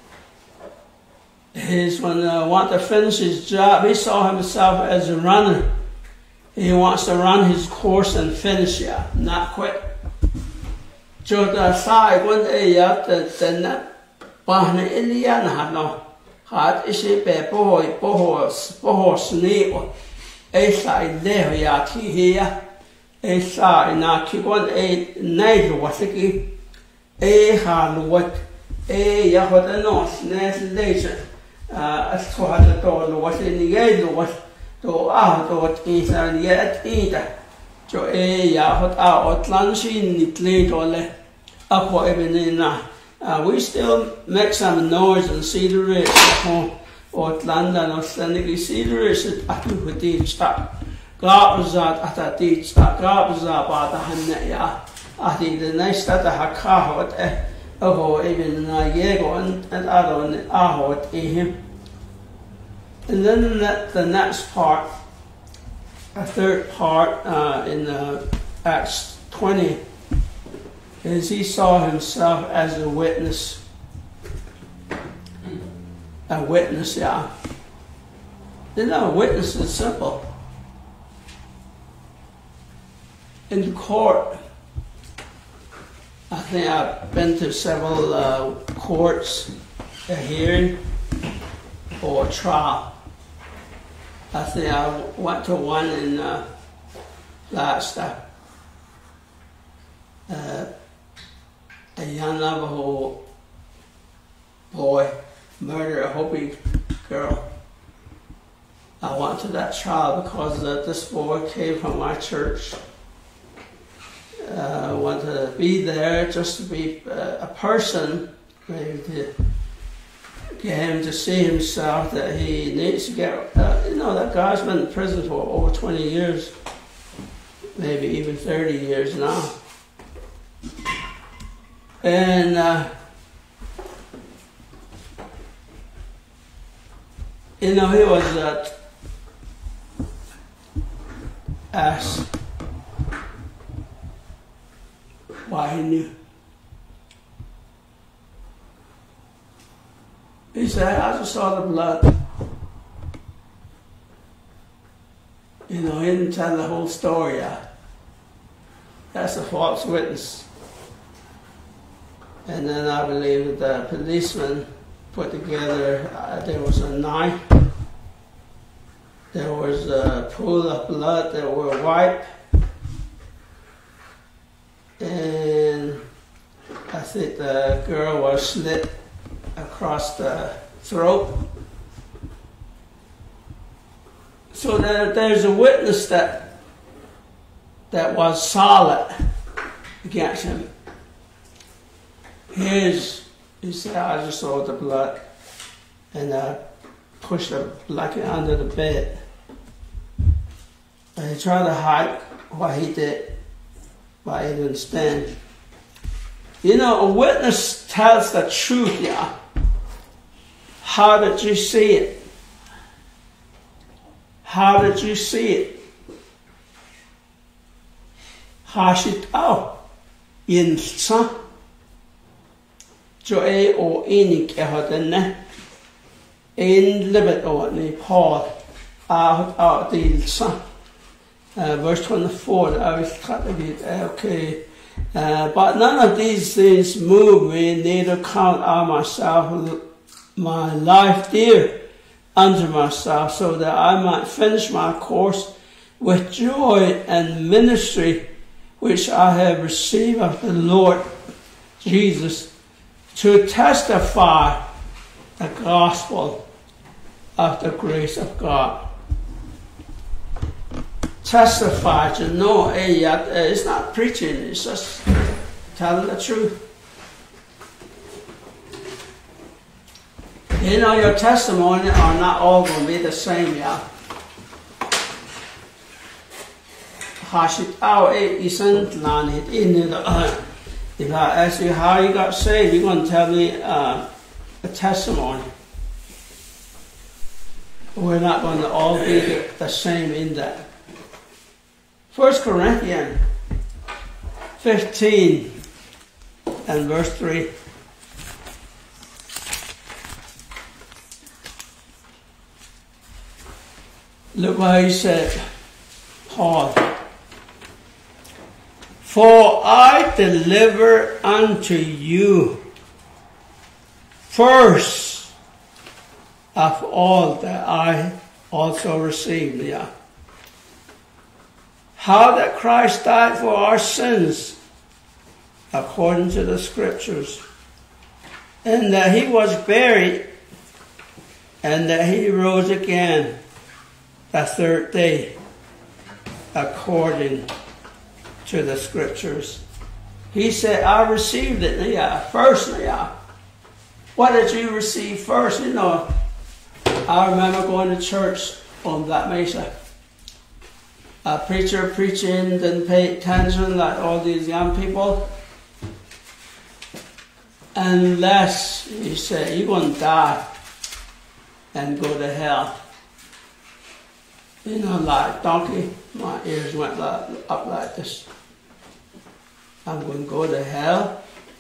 He's when he uh, want to finish his job, he saw himself as a runner. He wants to run his course and finish it, not quit. So the side one day up the the bahne Ilian had no had is a boy bohos bohos neo. A side there ya here. A side na keep one a night was it. A hard what a yahot a nose, nice later. As to how the door was in the gate was to out what is and yet either. So a yahot out lunch in the plate or le up even in we still make some noise and see the race or London or Stanley see the race at the deep stop. God was at a deep stop, God was about the hundred ya. I think the next that I have caught oh, even a Yego and other one ahot in him. And then the next part, a third part uh, in uh, Acts twenty, is he saw himself as a witness. A witness, yeah. You know, a witness is simple. In court, I think I've been to several uh, courts, a hearing, or a trial. I think I went to one in uh, last uh, uh, a young Navajo boy murdered a Hopi girl. I went to that trial because uh, this boy came from my church. I uh, wanted to be there just to be uh, a person, maybe to get him to see himself that he needs to get, uh, you know, that guy's been in prison for over twenty years, maybe even thirty years now. And uh, you know, he was uh, asked why he knew. He said, I just saw the blood. You know, he didn't tell the whole story yet. That's a false witness. And then I believe that the policeman put together, uh, there was a knife, there was a pool of blood that were wiped, and I think the girl was slit across the throat. So there, there's a witness that that was solid against him. Here's, he said, I just saw the blood, and the pushed a blanket under the bed. And he tried to hide what he did, but he didn't stand. You know, a witness tells the truth, yeah. How did you see it? How did you see it? Har sit af insa jo e o enig e hodene en libet o ni Paul out out the son. Verse twenty-four, I was trying to get okay. Uh, but none of these things move me, neither count I myself my life dear unto myself, so that I might finish my course with joy and ministry which I have received of the Lord Jesus, to testify the gospel of the grace of God. Testify to know, it's not preaching, it's just telling the truth. You know, your testimony are not all going to be the same, yeah. If I ask you how you got saved, you're going to tell me uh, a testimony. We're not going to all be the, the same in that. First Corinthians fifteen and verse three. Look what he said, Paul. For I deliver unto you first of all that I also received. Yeah. How that Christ died for our sins according to the Scriptures, and that he was buried, and that he rose again the third day according to the Scriptures. He said, I received it, yeah, first, yeah. What did you receive first? You know, I remember going to church on Black Mesa. A preacher preaching, didn't pay attention like all these young people. Unless, he said, you're going to die and go to hell. You know, like donkey, my ears went like, up like this. I'm going to go to hell.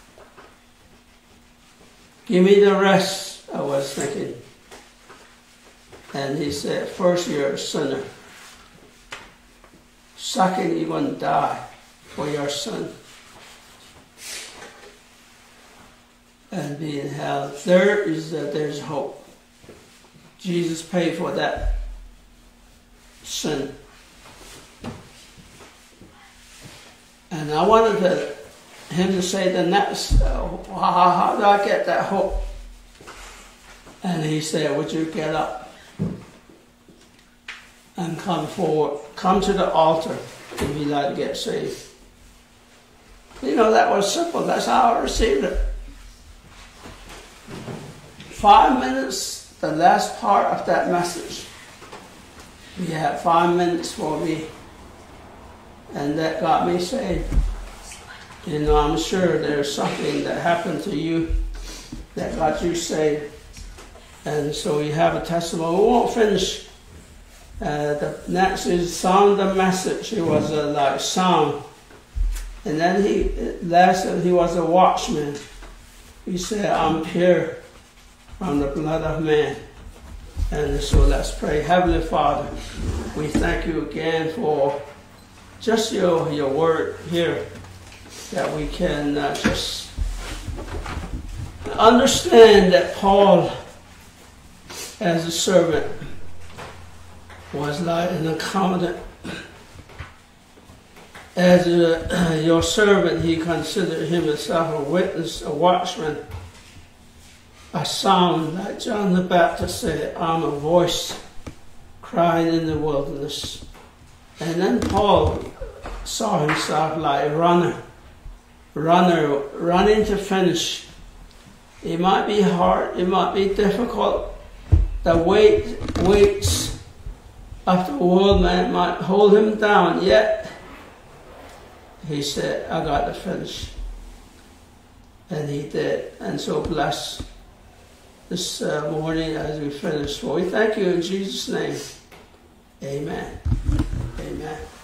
Give me the rest, I was thinking. And he said, first you're a sinner. Second, you're going to die for your sin and be in hell. Third is that there's hope. Jesus paid for that sin. And I wanted to, him to say the next, uh, how, how do I get that hope? And he said, would you get up and come forward, come to the altar if you'd like to get saved. You know, that was simple. That's how I received it. Five minutes, the last part of that message. He had five minutes for me, and that got me saved. You know, I'm sure there's something that happened to you that got you saved. And so we have a testimony. We won't finish. Uh, the next is sound the message. He was a like sound. And then he, last he was a watchman. He said, I'm pure from the blood of man. And so let's pray. Heavenly Father, we thank you again for just your, your word here, that we can uh, just understand that Paul, as a servant, was like an accountant. As a, your servant, he considered himself a witness, a watchman, a sound, like John the Baptist said, I'm a voice crying in the wilderness. And then Paul saw himself like a runner, runner running to finish. It might be hard, it might be difficult, the weight, weights of the world might, might hold him down, yet he said, I got to finish. And he did. And so bless this uh, morning as we finish. Well, we thank you in Jesus' name. Amen. Amen.